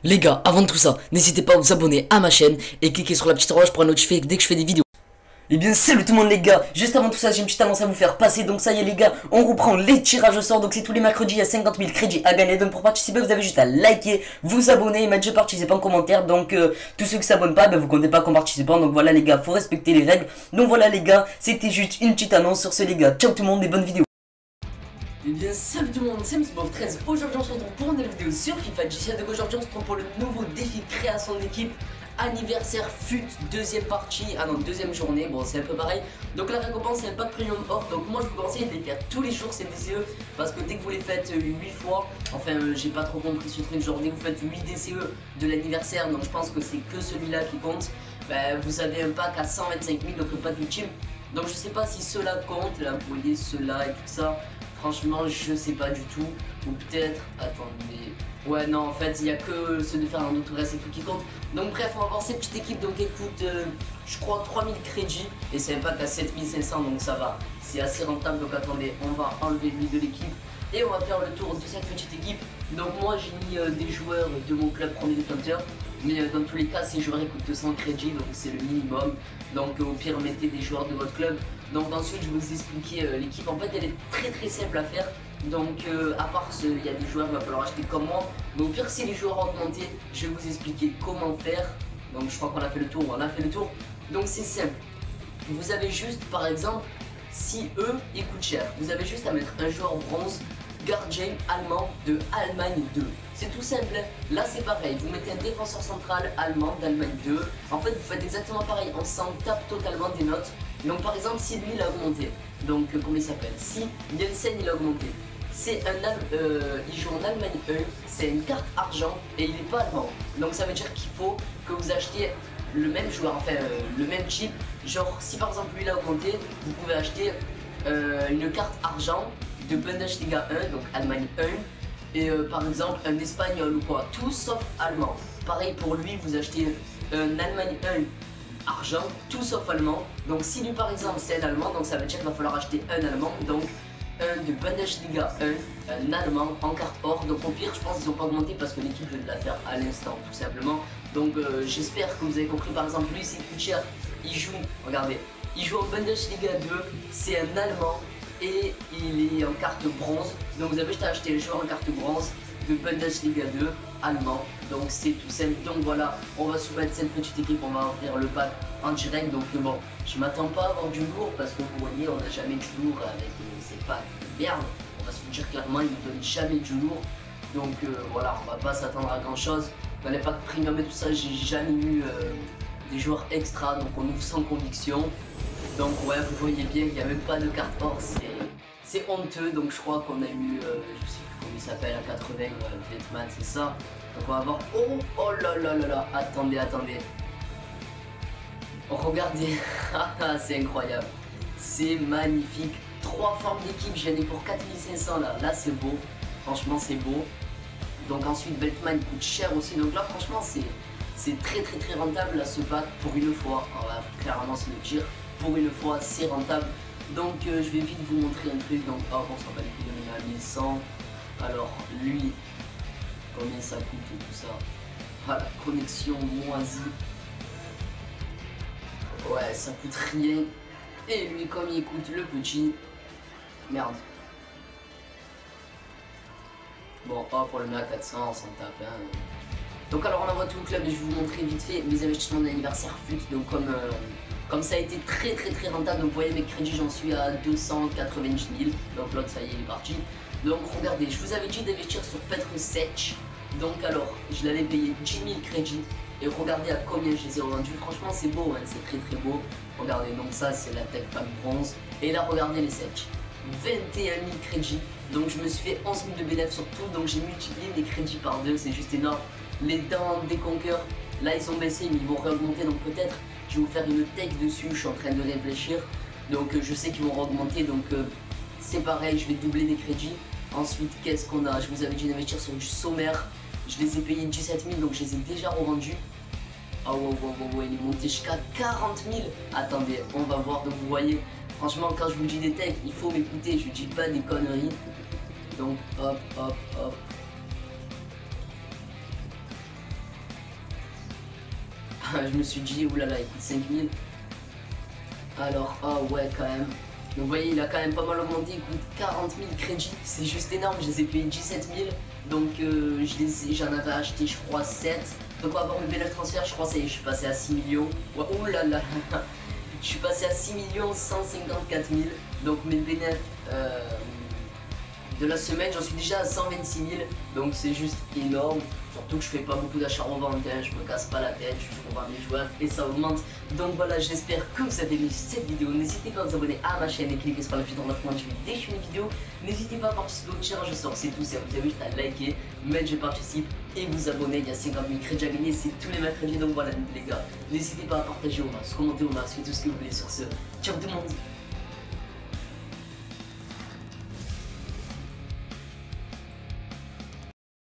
Les gars, avant de tout ça, n'hésitez pas à vous abonner à ma chaîne et cliquer sur la petite horloge pour être notifié dès que je fais des vidéos. Et bien salut tout le monde les gars, juste avant tout ça j'ai une petite annonce à vous faire passer. Donc ça y est les gars, on reprend les tirages au sort. Donc c'est tous les mercredis, il y a 50 000 crédits à gagner. Donc pour participer vous avez juste à liker, vous abonner et mettre je participe en commentaire. Donc tous ceux qui s'abonnent pas, vous comptez pas comme participant. Donc voilà les gars, faut respecter les règles. Donc voilà les gars, c'était juste une petite annonce sur ce les gars. Ciao tout le monde et bonne vidéo. Et bien salut tout le monde, c'est MrBob13. Aujourd'hui on se retrouve pour une nouvelle vidéo sur FIFA. J'essaie de aujourd'hui on se retrouve pour le nouveau défi de création d'équipe. Anniversaire FUT, deuxième partie, deuxième journée, bon c'est un peu pareil. Donc la récompense c'est un pack premium off, donc moi je vous conseille de les faire tous les jours ces DCE. Parce que dès que vous les faites 8 fois, enfin j'ai pas trop compris ce truc, genre dès que vous faites 8 DCE de l'anniversaire, donc je pense que c'est que celui-là qui compte. Vous avez un pack à 125 000, donc le pack ultime. Donc je sais pas si cela compte, là vous voyez cela et tout ça. Franchement je sais pas du tout. Ou peut-être, attendez. Ouais non en fait il n'y a que ceux de Fernando Torres et tout qui compte. Donc bref on va voir cette petite équipe. Donc écoute je crois 3000 crédits. Et c'est un pack à 7500 donc ça va. C'est assez rentable. Donc attendez, on va enlever lui de l'équipe. Et on va faire le tour de cette petite équipe. Donc moi j'ai mis des joueurs de mon club premier détenteur. Mais dans tous les cas ces joueurs coûtent 200 crédits. Donc c'est le minimum. Donc au pire mettez des joueurs de votre club. Donc ensuite je vais vous expliquer l'équipe. En fait elle est très simple à faire. Donc à part il y a des joueurs qu'il va falloir acheter comme moi. Mais au pire si les joueurs augmentés, je vais vous expliquer comment faire. Donc je crois qu'on a fait le tour, on a fait le tour. Donc c'est simple. Vous avez juste par exemple, si eux ils coûtent cher, vous avez juste à mettre un joueur bronze gardien allemand de Allemagne 2. C'est tout simple, là c'est pareil, vous mettez un défenseur central allemand d'Allemagne 2. En fait vous faites exactement pareil, on s'en tape totalement des notes. Donc par exemple si lui il a augmenté, donc comment il s'appelle, si Nielsen il a augmenté, c'est il joue en Allemagne 1, c'est une carte argent et il n'est pas allemand. Donc ça veut dire qu'il faut que vous achetiez le même joueur, enfin le même chip. Genre si par exemple lui il a augmenté, vous pouvez acheter une carte argent de Bundesliga 1, donc Allemagne 1. Et par exemple un espagnol ou quoi, tout sauf allemand. Pareil pour lui, vous achetez un Allemagne 1 argent, tout sauf allemand. Donc si lui par exemple c'est un allemand, donc ça veut dire qu'il va falloir acheter un allemand. Donc un de Bundesliga 1, un allemand en carte or. Donc au pire je pense qu'ils n'ont pas augmenté parce que l'équipe vient de la faire à l'instant tout simplement. Donc j'espère que vous avez compris. Par exemple lui c'est plus cher, il joue, regardez, il joue en Bundesliga 2, c'est un allemand. Et il est en carte bronze. Donc vous avez juste à acheter le joueur en carte bronze de Bundesliga 2 allemand. Donc c'est tout simple. Donc voilà, on va soumettre cette petite équipe. On va ouvrir le pack en direct. Donc bon, je m'attends pas à avoir du lourd parce que vous voyez on n'a jamais du lourd avec ces packs de merde. On va se dire clairement, ils ne donnent jamais du lourd. Donc voilà, on va pas s'attendre à grand chose. Dans les packs premium et tout ça, j'ai jamais eu des joueurs extra. Donc on ouvre sans conviction. Donc ouais, vous voyez bien, il n'y a même pas de carte or, c'est honteux. Donc je crois qu'on a eu, je sais plus comment il s'appelle, à 80, Vietman, c'est ça. Donc on va voir, oh là là là là, attendez. Regardez, c'est incroyable, c'est magnifique. 3 formes d'équipe, j'en ai pour 4500 là c'est beau, franchement c'est beau. Donc ensuite Beltman coûte cher aussi, donc là franchement c'est très rentable là ce pack pour une fois, on va clairement se le dire. Pour une fois c'est rentable. Donc je vais vite vous montrer un truc. Donc on s'en va les couilles, on est à 1100. Alors lui combien ça coûte et tout ça. Voilà, connexion moisie. Ouais ça coûte rien. Et lui comme il coûte le petit. Merde. Bon hop on le met à 400, on s'en tape hein. Donc alors on envoie tout le club et je vais vous montrer vite fait mes investissements d'anniversaire FUT. Donc comme ça a été très rentable, donc vous voyez mes crédits j'en suis à 290 000. Donc l'autre ça y est il est parti. Donc regardez, je vous avais dit d'investir sur Petr Cech. Donc alors je l'avais payé 10 000 crédits. Et regardez à combien je les ai revendus. Franchement c'est beau, hein, c'est très beau. Regardez, donc ça c'est la tech pack bronze. Et là regardez les Cech, 21 000 crédits. Donc je me suis fait 11 000 de bénéfices sur tout. Donc j'ai multiplié mes crédits par 2, c'est juste énorme. Les dents des conqueurs, là ils ont baissé mais ils vont réaugmenter. Donc peut-être je vais vous faire une tech dessus, je suis en train de réfléchir. Donc je sais qu'ils vont augmenter, donc c'est pareil, je vais doubler des crédits. Ensuite qu'est-ce qu'on a, je vous avais dit d'investir sur du sommaire. Je les ai payés 17 000, donc je les ai déjà revendus. Ah wow, il est monté jusqu'à 40 000. Attendez, on va voir. Donc vous voyez, franchement quand je vous dis des techs, il faut m'écouter, je dis pas des conneries. Donc hop. je me suis dit, oulala, il coûte 5000. Alors, ah ouais, quand même. Donc vous voyez, il a quand même pas mal augmenté, il coûte 40 000 crédits, c'est juste énorme, je les ai payés 17 000. Donc j'en avais acheté, je crois, 7. Donc on va avoir le bénéfice transfert, je crois, ça y est, je suis passé à 6 millions. Ouais, oulala, je suis passé à 6 154 000. Donc mes bénéfices de la semaine, j'en suis déjà à 126 000. Donc c'est juste énorme. Surtout que je fais pas beaucoup d'achats revente, hein, je me casse pas la tête, je revends mes joueurs et ça augmente. Donc voilà, j'espère que vous avez aimé cette vidéo. N'hésitez pas à vous abonner à ma chaîne et cliquer sur la petite notification de dès que je fais une vidéo. N'hésitez pas à participer au tirage au sort, c'est tout. Si vous avez juste à liker, mettre je participe et vous abonner. Il y a 50 000 crédits à gagner, c'est tous les mercredis. Donc voilà les gars, n'hésitez pas à partager au max, commenter au max, faites tout ce que vous voulez sur ce. Ciao tout le monde.